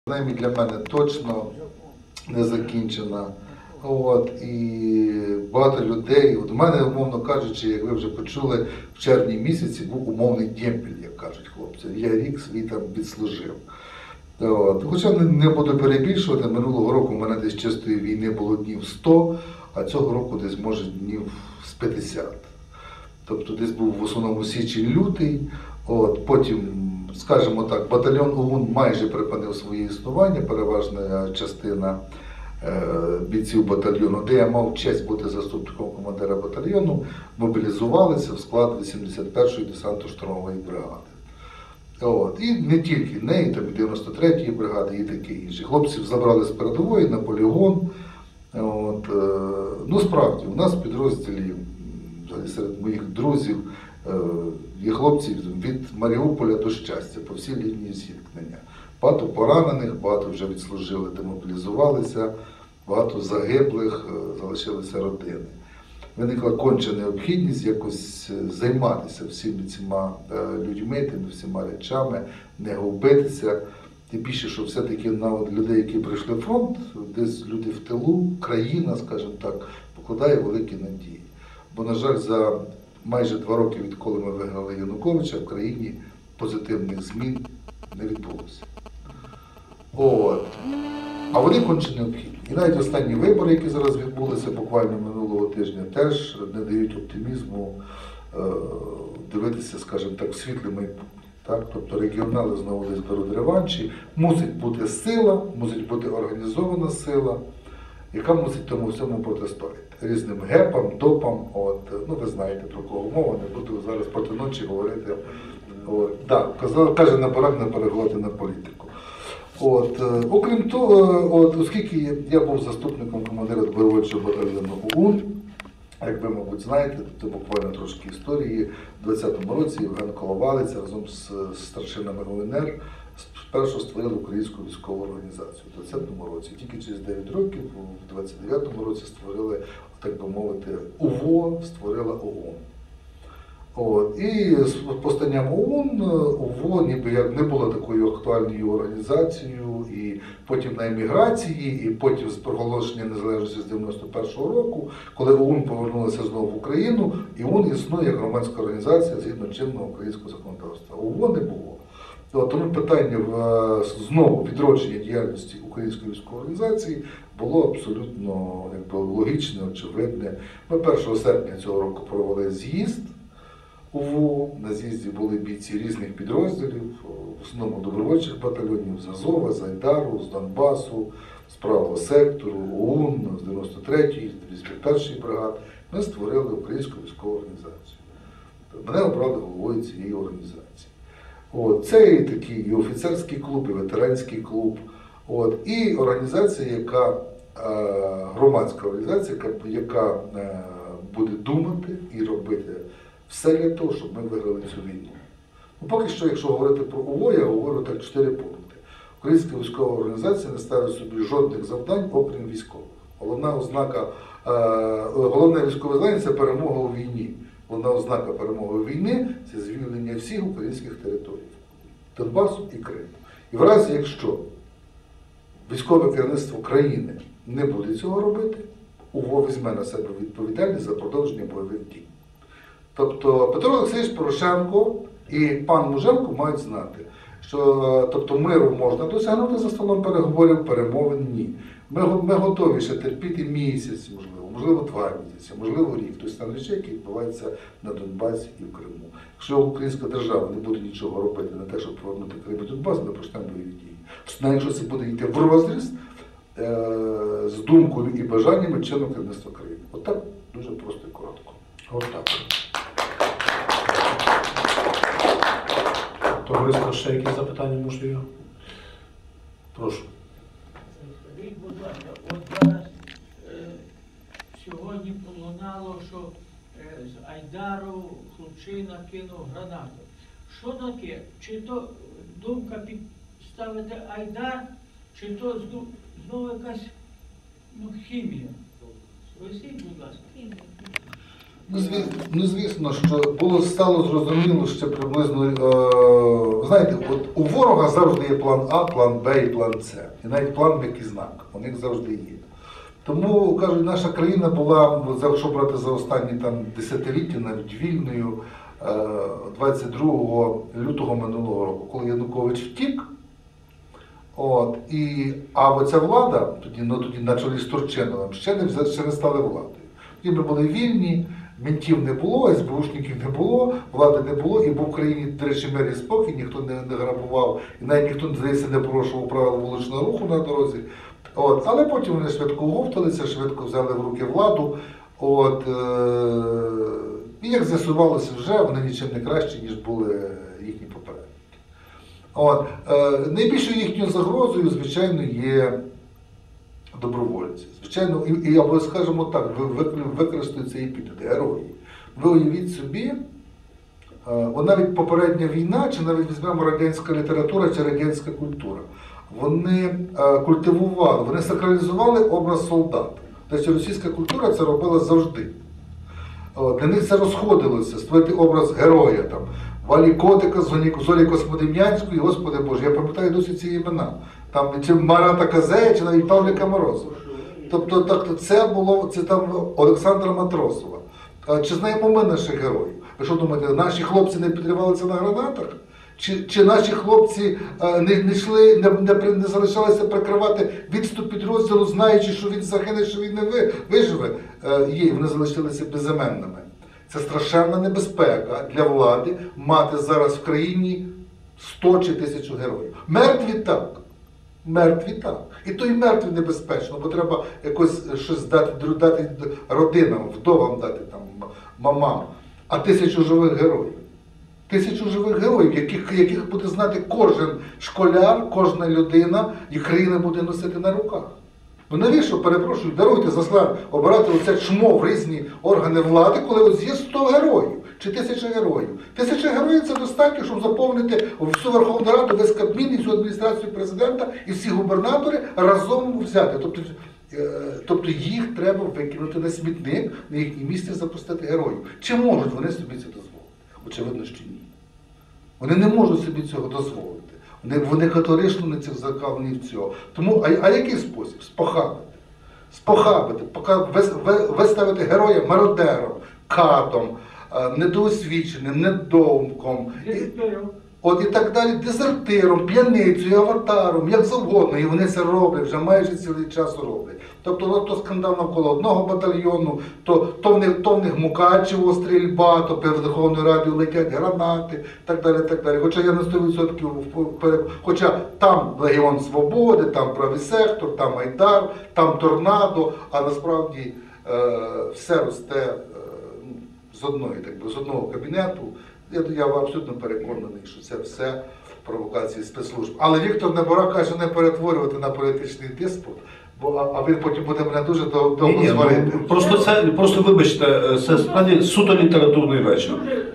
Принаймні для мене точно не закінчена. І багато людей, у мене, умовно кажучи, як ви вже почули, в червні місяці був умовний демпель, як кажуть хлопці. Я рік свій там відслужив. Хоча не буду перебільшувати, минулого року в мене десь чистої війни було днів 100, а цього року десь, може, днів з 50. Тобто десь був в основному січень-лютий, потім, скажімо так, батальйон ОУН майже припинив своє існування, переважна частина бійців батальйону, де я мав честь бути заступником командира батальйону, мобілізувалися в склад 81-ї десантно-штурмової бригади. І не тільки неї, там і 93-ї бригади, і таке інше. Хлопців забрали з передової на полігон. Справді, у нас в підрозділі, серед моїх друзів, є хлопці від Маріуполя до Щастя, по всій лінії зіткнення. Багато поранених, багато вже відслужили, демобілізувалися, багато загиблих, залишилися родини. Виникла конча необхідність якось займатися всіма цими людьми, тими всіма речами, не губитися. Тим більше, що все-таки на людей, які прийшли в фронт, десь люди в тилу, країна, скажімо так, покладає великі надії. Бо, на жаль, за майже 2 роки, відколи ми вигнали Януковича, в країні позитивних змін не відбулося. А вони конче необхідні. І навіть останні вибори, які зараз відбулися буквально минулого тижня, теж не дають оптимізму дивитися, скажімо так, в світле майбутнє. Тобто регіонали знову десь беруть реванші. Мусить бути сила, мусить бути організована сила, яка мусить тому всьому протистояти. Різним гепам, допам, ви знаєте, про кого мова, не буду зараз проти ночі говорити. Каже на барак не переговорити на політику. Окрім того, оскільки я був заступником командира добровольчого батальйону ОУН, як ви, мабуть, знаєте, це буквально трошки історії, у 2020 році Євген Коловалець разом з старшинами УНР спершу створили Українську військову організацію у 2020 році. Тільки через 9 років, у 2029 році створили, так би мовити, УВО, створила ОУН. І з постанням ОУН, УВО ніби як не було такою актуальною організацією, і потім на еміграції, і потім з проголошення незалежності з 91-го року, коли ОУН повернулася знову в Україну, і ОУН існує як громадська організація згідно чинного українського законодавства. УВО не було. Тому питання знову відродження діяльності Української військової організації було абсолютно логічне, очевидне. Ми 1 серпня цього року провели з'їзд УВО, на з'їзді були бійці різних підрозділів, в основному добровольчих батальйонів з Азова, з Айдару, з Донбасу, з правого сектору, ОУН, з 93-ї, з 51-ї бригади. Ми створили Українську військову організацію. Мене обрали головою цієї організації. Це і такий і офіцерський клуб, і ветеранський клуб, і організація, громадська організація, яка буде думати і робити все для того, щоб ми виграли цю війну. Поки що, якщо говорити про УВО, я говорю так 4 пункти. Українська військова організація не ставить собі жодних завдань, окрім військових. Головне військове завдання – це перемога у війні. Головна ознака перемоги у війни – це звільнення всіх українських територій. Донбасу і Криму. І в разі, якщо військове керівництво країни не буде цього робити, УВО візьме на себе відповідальність за продовження бойових дій. Тобто Петро Олексійович Порошенко і пан Муженко мають знати, що миру можна досягнути за столом переговорів, перемовин ні. Ми готові ще терпіти місяць, можливо 2 місяці, можливо рік. Тобто там речі, які відбуваються на Донбасі і в Криму. Якщо українська держава не буде нічого робити на те, щоб повернути Крим і Донбас, ми почнемо бойові дії. Навіть якщо це буде йти в розріз з думкою і бажаннями чинного керівництва країни. Отак дуже просто і коротко. Отак. Товариство, ще якісь запитання можливо? Прошу. Скажіть, будь ласка, от зараз сьогодні пролунало, що з Айдару хлопчина кинув гранату. Що таке? Чи то думка підставити Айдар, чи то знову якась хімія? Поясніть, будь ласка. Звісно, що стало зрозуміло ще приблизно, знаєте, от у ворога завжди є план А, план Б і план С. І навіть план Б і знак, у них завжди є. Тому, кажуть, наша країна була, якщо брати за останні там, десятиліття, навіть вільною, 22 лютого минулого року, коли Янукович втік, а оця влада, тоді на чолі з Турчиновим, ще не стали владою. Тоді ми були вільні, ментів не було, СБУшників не було, влади не було, і був в країні, до речі, мир і спокій, ніхто не грабував, і навіть ніхто, здається, не порушував правила вуличного руху на дорозі. Але потім вони швидко оговталися, швидко взяли в руки владу. І як з'ясувалося вже, вони нічим не кращі, ніж були їхні попередники. Найбільшою їхньою загрозою, звичайно, є добровольці. Звичайно, або, скажімо так, використовуються епітети, герої. Ви уявіть собі, навіть попередня війна, чи навіть візьмемо радянська література чи радянська культура, вони культивували, вони сакралізували образ солдата. Тобто російська культура це робила завжди. Для них це розходилося, створити образ героя, там, Валі Котика, Золі Космодем'янської, Господи Боже, я пам'ятаю досі ці імена. Там, чи Марата Казея, чи навіть Павліка Морозова. Тобто це там Олександра Матросова. Чи знаємо ми наших героїв? Ви що думаєте, наші хлопці не підривалися на гранатах? Чи наші хлопці не залишалися прикривати відступ підрозділу, знаючи, що він загине, що він не виживе? І вони залишилися безіменними. Це страшенна небезпека для влади мати зараз в країні 100 чи 1000 героїв. Мертві так. Мертві так. І то й мертві небезпечно, бо треба якось щось дати родинам, вдовам дати, там, мамам. А 1000 живих героїв. 1000 живих героїв, яких буде знати кожен школяр, кожна людина, і країна буде носити на руках. Ну навіщо, перепрошую, даруйте за склад обирати оце чмо в різні органи влади, коли ось є 100 героїв чи 1000 героїв. 1000 героїв це достатньо, щоб заповнити всю Верховну Раду, весь Кабмін і всю адміністрацію президента і всі губернатори разом взяти. Тобто їх треба викинути на смітник, на їхнє місце запустити героїв. Чи можуть вони собі це дозволити? Очевидно, що ні. Вони не можуть собі цього дозволити. Вони категорично не зацікавлені в цього. Тому, а який спосіб? Спохабити, виставити героя мародером, катом, недоосвіченим, недоумком. І так далі, дезертиром, п'яницею, аватаром, як завгодно. І вони це роблять, вже майже цілий час роблять. Тобто, то скандал навколо одного батальйону, то в них Мукачево, стрільба, то перед Верховною Радою летять гранати, так далі, так далі. Хоча я на 100%, хоча там Легіон Свободи, там Правий сектор, там Айдар, там Торнадо, а насправді все росте з одного кабінету. Я абсолютно переконаний, що це все провокації спецслужб. Але Віктор Неборак каже не перетворювати на політичний диспут, а він потім буде мене дуже довго сварити. Просто вибачте, це справді суто літературний вечір.